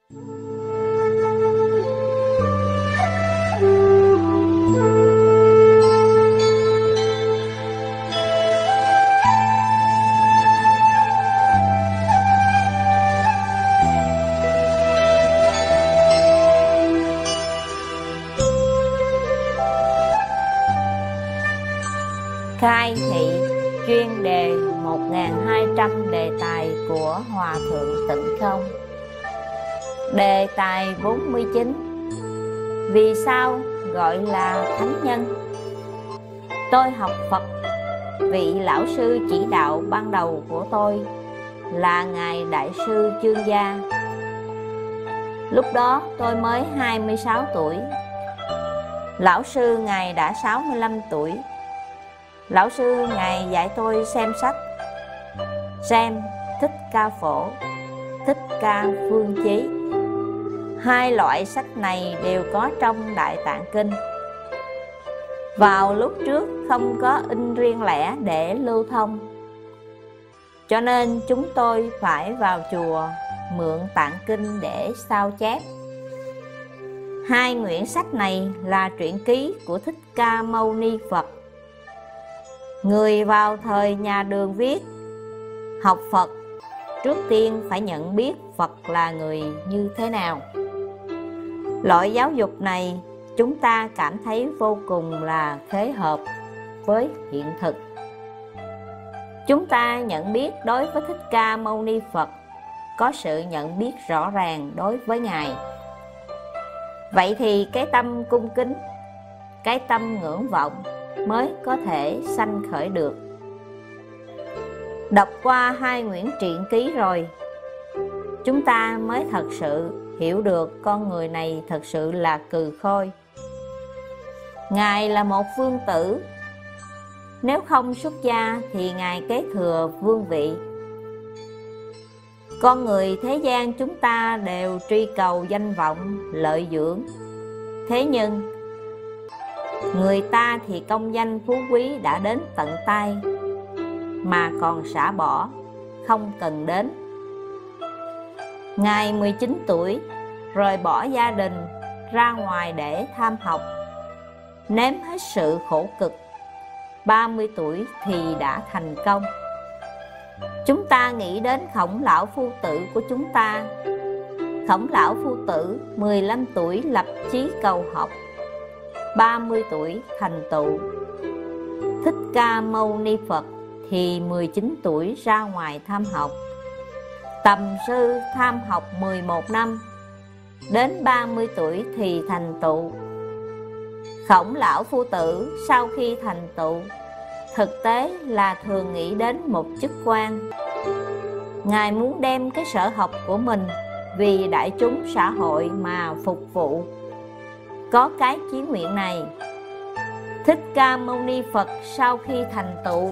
Khai thị chuyên đề 1200 đề tài của Hòa Thượng Tịnh Không. Đề tài 49: vì sao gọi là thánh nhân? Tôi học Phật, vị lão sư chỉ đạo ban đầu của tôi là Ngài Đại sư Chương Gia. Lúc đó tôi mới 26 tuổi. Lão sư Ngài đã 65 tuổi. Lão sư Ngài dạy tôi xem sách, xem Thích Ca Phổ, Thích Ca Phương Chí. Hai loại sách này đều có trong Đại Tạng Kinh. Vào lúc trước không có in riêng lẻ để lưu thông, cho nên chúng tôi phải vào chùa mượn Tạng Kinh để sao chép. Hai quyển sách này là truyện ký của Thích Ca Mâu Ni Phật. Người vào thời nhà Đường viết: học Phật trước tiên phải nhận biết Phật là người như thế nào. Loại giáo dục này chúng ta cảm thấy vô cùng là khế hợp với hiện thực. Chúng ta nhận biết đối với Thích Ca Mâu Ni Phật có sự nhận biết rõ ràng đối với Ngài. Vậy thì cái tâm cung kính, cái tâm ngưỡng vọng mới có thể sanh khởi được. Đọc qua hai quyển truyện ký rồi, chúng ta mới thật sự hiểu được con người này thật sự là cừ khôi. Ngài là một vương tử. Nếu không xuất gia thì Ngài kế thừa vương vị. Con người thế gian chúng ta đều truy cầu danh vọng, lợi dưỡng. Thế nhưng người ta thì công danh phú quý đã đến tận tay mà còn xả bỏ, không cần đến. Ngài 19 tuổi rồi bỏ gia đình ra ngoài để tham học, nếm hết sự khổ cực. 30 tuổi thì đã thành công. Chúng ta nghĩ đến Khổng Lão Phu Tử của chúng ta. Khổng Lão Phu Tử 15 tuổi lập chí cầu học, 30 tuổi thành tựu. Thích Ca Mâu Ni Phật thì 19 tuổi ra ngoài tham học. Tầm sư tham học 11 năm, đến 30 tuổi thì thành tựu. Khổng Lão Phu Tử sau khi thành tựu, thực tế là thường nghĩ đến một chức quan. Ngài muốn đem cái sở học của mình vì đại chúng xã hội mà phục vụ. Có cái chí nguyện này. Thích Ca Mâu Ni Phật sau khi thành tựu,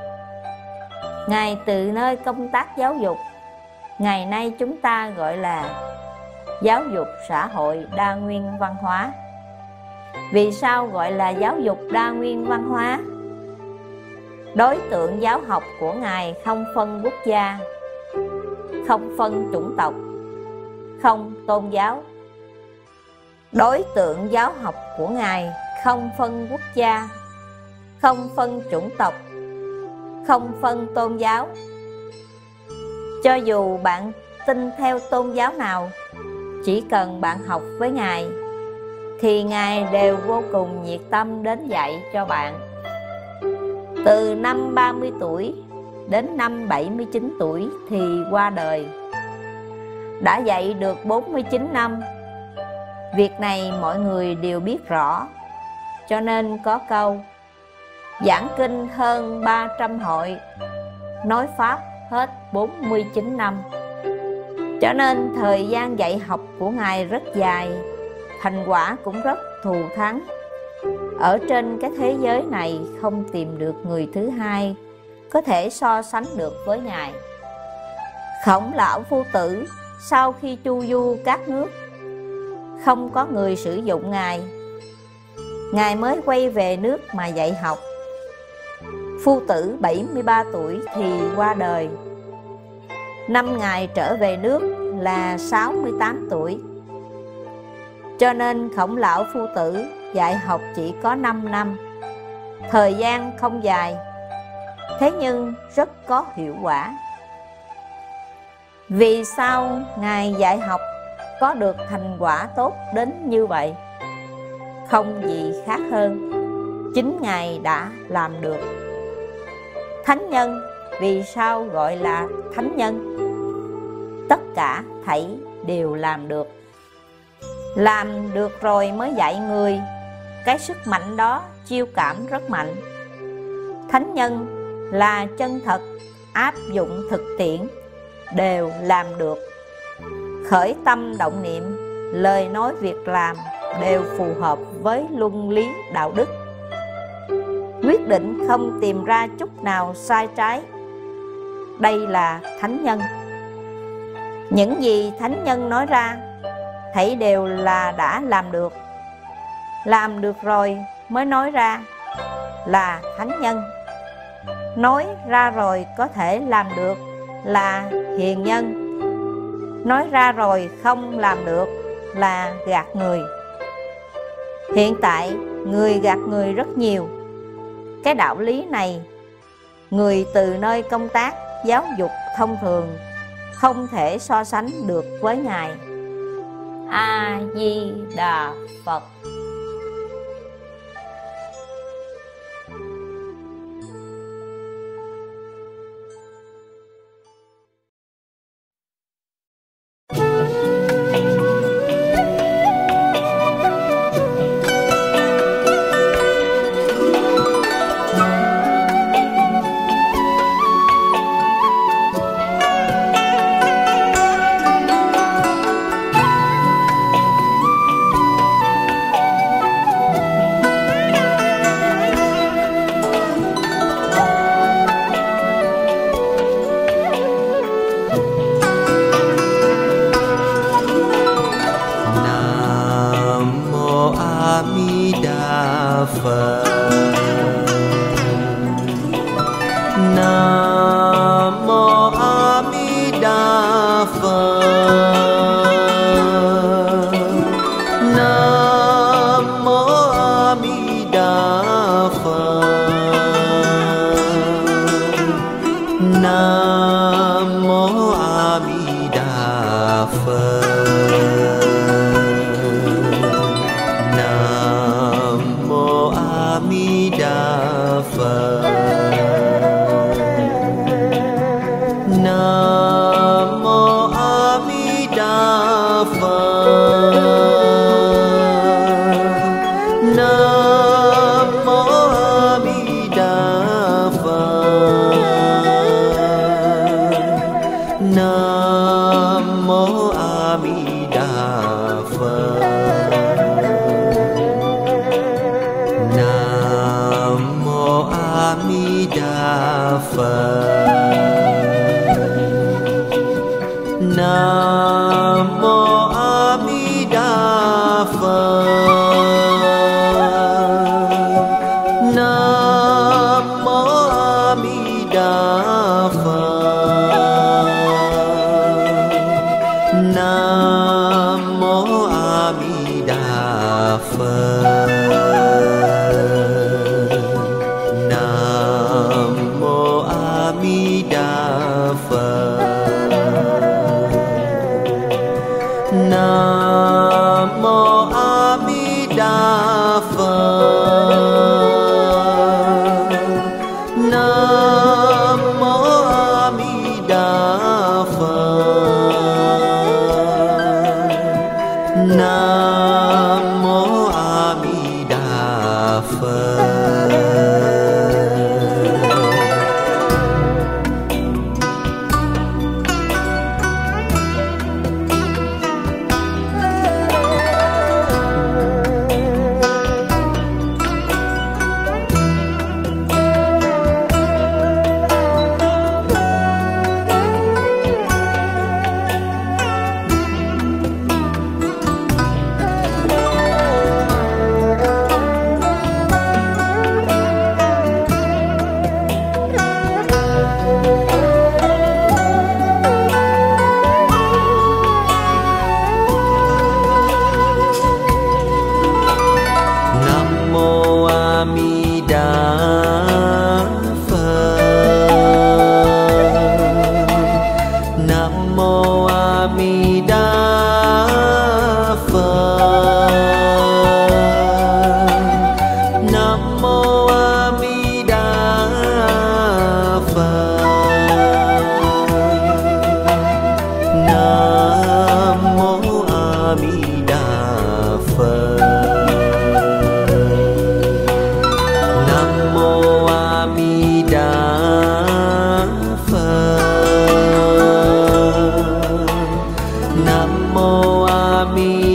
Ngài từ nơi công tác giáo dục, ngày nay chúng ta gọi là giáo dục xã hội đa nguyên văn hóa. Vì sao gọi là giáo dục đa nguyên văn hóa? Đối tượng giáo học của Ngài không phân quốc gia, không phân chủng tộc, không tôn giáo. Đối tượng giáo học của Ngài không phân quốc gia, không phân chủng tộc, không phân tôn giáo. Cho dù bạn tin theo tôn giáo nào, chỉ cần bạn học với Ngài thì Ngài đều vô cùng nhiệt tâm đến dạy cho bạn. Từ năm 30 tuổi đến năm 79 tuổi thì qua đời. Đã dạy được 49 năm. Việc này mọi người đều biết rõ. Cho nên có câu: giảng kinh hơn 300 hội, nói pháp hết 49 năm. Cho nên thời gian dạy học của Ngài rất dài, thành quả cũng rất thù thắng. Ở trên cái thế giới này không tìm được người thứ hai có thể so sánh được với Ngài. Khổng Lão Phu Tử sau khi chu du các nước, không có người sử dụng Ngài, Ngài mới quay về nước mà dạy học. Phu Tử 73 tuổi thì qua đời. Năm Ngài trở về nước là 68 tuổi. Cho nên Khổng Lão Phu Tử dạy học chỉ có 5 năm, thời gian không dài, thế nhưng rất có hiệu quả. Vì sao Ngài dạy học có được thành quả tốt đến như vậy? Không gì khác hơn, chính Ngài đã làm được. Thánh nhân vì sao gọi là thánh nhân? Tất cả thảy đều làm được. Làm được rồi mới dạy người, cái sức mạnh đó chiêu cảm rất mạnh. Thánh nhân là chân thật, áp dụng thực tiễn, đều làm được. Khởi tâm động niệm, lời nói việc làm đều phù hợp với luân lý đạo đức. Quyết định không tìm ra chút nào sai trái. Đây là thánh nhân. Những gì thánh nhân nói ra, thảy đều là đã làm được. Làm được rồi mới nói ra, là thánh nhân. Nói ra rồi có thể làm được, là hiền nhân. Nói ra rồi không làm được, là gạt người. Hiện tại người gạt người rất nhiều. Cái đạo lý này, người từ nơi công tác giáo dục thông thường không thể so sánh được với Ngài. A Di Đà Phật. Ami